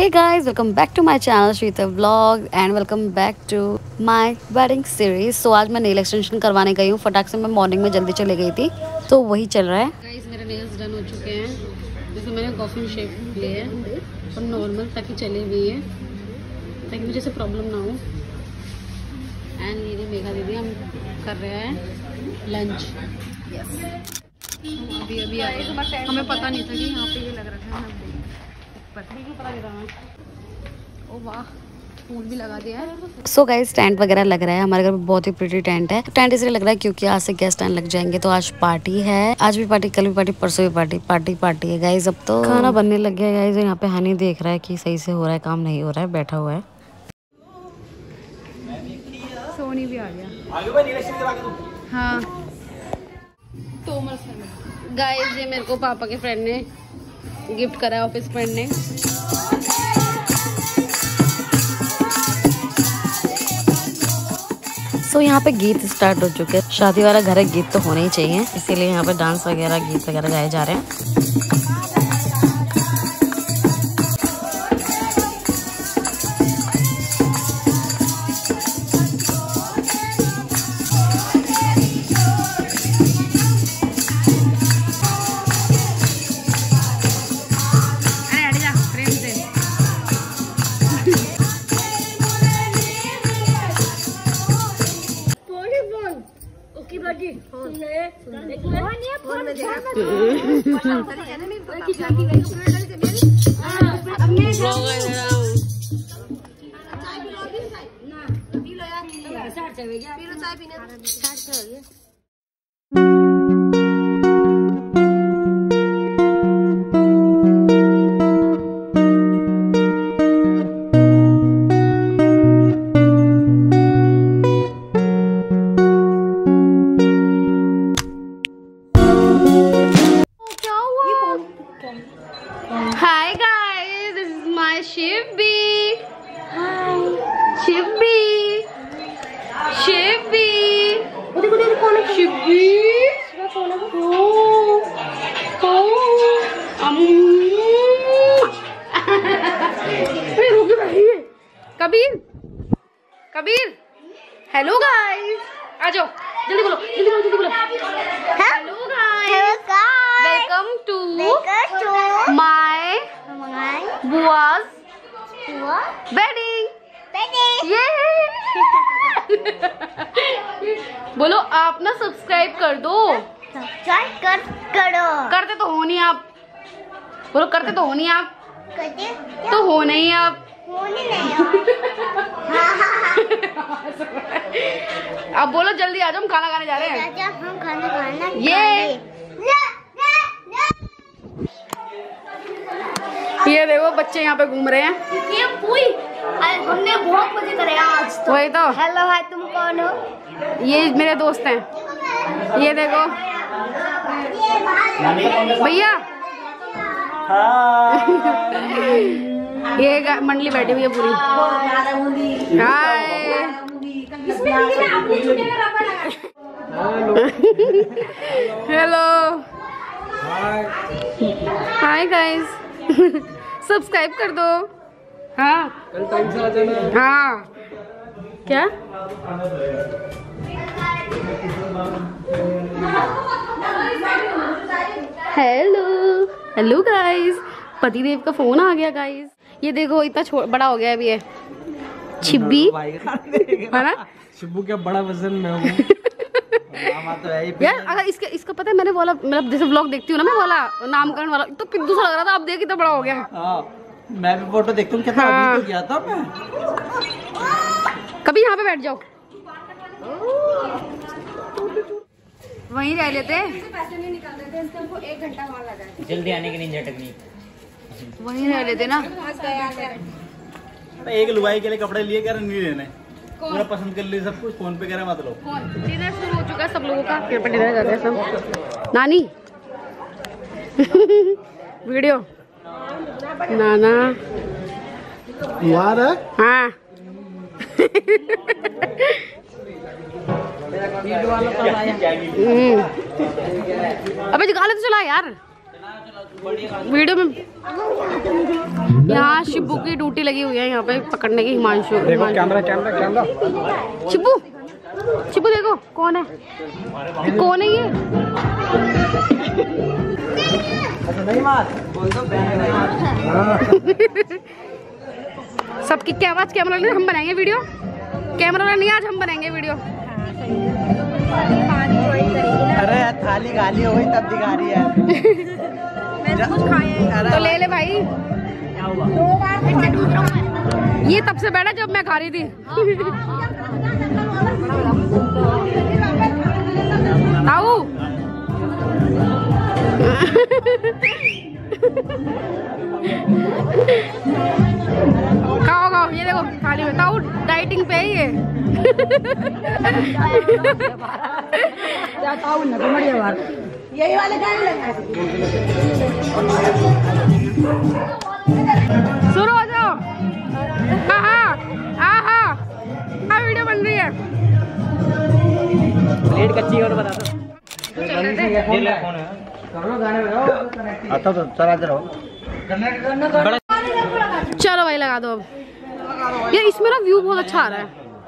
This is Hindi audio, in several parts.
Hey guys, welcome back to my channel Shweta vlog and welcome back to my wedding series. So आज मैं नेल एक्सटेंशन करवाने गई हूँ। फटाक से मैं मॉर्निंग में जल्दी चली गई थी तो वही चल रहा है। गाइस मेरे नेल्स डन हो चुके हैं। जैसे मैंने कॉफी शेप लिए है और नॉर्मल ताकि चली हुई है ताकि मुझे से प्रॉब्लम ना हो। एंड मेरी मेघा दीदी हम कर रहे हैं लंच। अभी आए, हमें पता नहीं था कि यहाँ पे ये लग रहा था। ओ वाह, फूल भी लगा दिया है। सो गाइस टेंट वगैरह लग रहा है हमारे घर में। बहुत ही प्रिटी टेंट है। टेंट इसलिए लग रहा है क्योंकि आज से गेस्ट आने लग जाएंगे। तो आज पार्टी है, आज भी पार्टी, कल भी पार्टी, परसों भी पार्टी पार्टी है गाइस। अब तो खाना बनने लग गया गाइस। यहाँ पे हनी देख रहा है कि सही से हो रहा है काम, नहीं हो रहा है, बैठा हुआ है। सोनी भी आ गया। हाँ गाइस, ये मेरे को पापा के फ्रेंड ने गिफ्ट करा है, ऑफिस फ्रेंड ने। सो यहाँ पे गीत स्टार्ट हो चुके हैं। शादी वाला घर है, गीत तो होने ही चाहिए, इसीलिए यहाँ पे डांस वगैरह, गीत वगैरह गाए जा रहे हैं। Hi guys, this is my Shivbi. Hi, Shivbi. Shivbi. Shivbi. Kabir, Kabir, hello guys, आ जाओ, जल्दी बोलो, जल्दी बोलो। Hello guys, welcome to my बुआ's वेडिंग। ये बोलो आप ना सब्सक्राइब कर दो। करो, करते तो हो नहीं आप। बोलो करते तो हो नहीं आप। तो हो नहीं आप। अब बोलो जल्दी आ जाओ, हम खाना खाने जा रहे हैं। हम खाना खाना ये देखो बच्चे यहाँ पे घूम रहे हैं। ये पूरी हमने बहुत मजे करे आज तो। वही तो। हेलो हाय, तुम कौन हो? ये मेरे दोस्त हैं। ये देखो भैया, ये मंडली बैठी हुई है पूरी। Hi, hello, hi guys, subscribe कर दो। हाँ कल टाइम से आ जाना। हाँ क्या? हेलो गाइस, पतिदेव का फोन आ गया गाइस। ये देखो इतना बड़ा हो गया अभी है छिब्बी, है ना? शिब्बू क्या बड़ा वजन में हूँ। तो यार अगर इसका पता है, मैंने बोला, मतलब जैसे व्लॉग देखती हूँ ना मैं, बोला नामकरण वाला तो पिद्दू सा लग रहा था। अब देख इतना बड़ा हो गया। हाँ, मैं भी फोटो देखता हूँ कितना। हाँ। अभी तो गया था मैं। कभी यहाँ पे बैठ जाओ, वहीं रह लेते। पैसे नहीं निकाल देते, हमको 1 घंटा वहाँ लगा है। जल्दी आने की निंजा टेक्निक। वहीं रह लेते ना। एक लुगाई के लिए कपड़े लिए कर नहीं लेने, पूरा पसंद कर लिए सब कुछ। फोन पे कह रहा मत लो। डिनर शुरू हो चुका है सब लोगों का। फिर डिनर कर रहे हैं सब। नानी वीडियो नाना यार है। हाँ अबे गाले तो चला यार। वीडियो में यहाँ शिबू की ड्यूटी लगी हुई है यहाँ पे पकड़ने की। हिमांशु देखो camera camera camera. Shibu Shibu देखो कौन है, कौन है ये? नहीं मार बोल दो सबकी आवाज कैमरा नहीं, हम बनाएंगे वीडियो। कैमरा वाला नहीं, आज हम बनाएंगे वीडियो। अरे थाली गाली हो गई तब दिखा रही है। मैंने कुछ खाया तो ले ले भाई। ये तब से बैठा जब मैं खा रही थी। ताऊ खाओ खाओ, ये देखो थाली में। ताऊ डाइटिंग पे है ये। यही वाले शुरू हो जाओ। हाँ वीडियो बन रही है। प्लेट कच्ची और बता दो। आता तो चला रहो। चलो भाई लगा दो अब। यार इसमें ना व्यू बहुत अच्छा आ रहा है।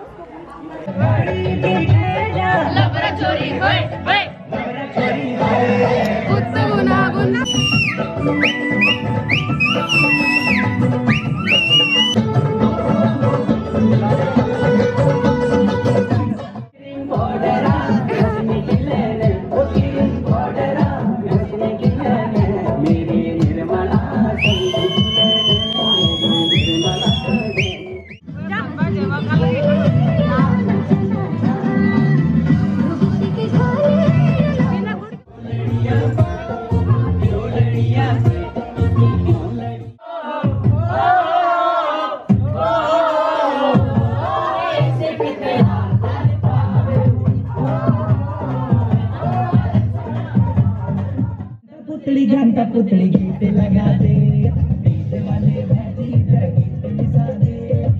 पुतली घंटा पुतली गीत लगा दे, गीत वाले भैजी गीत मिला दे।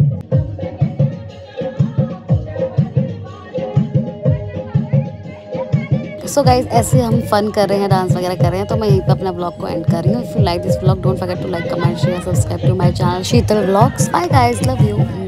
सो गाइज ऐसे हम फन कर रहे हैं, डांस वगैरह कर रहे हैं, तो मैं यहीं पे अपना ब्लॉग को एंड कर रही हूँ। If you like this blog don't forget to like, comment, share, subscribe to my channel Sheetal vlogs. Bye guys, love you.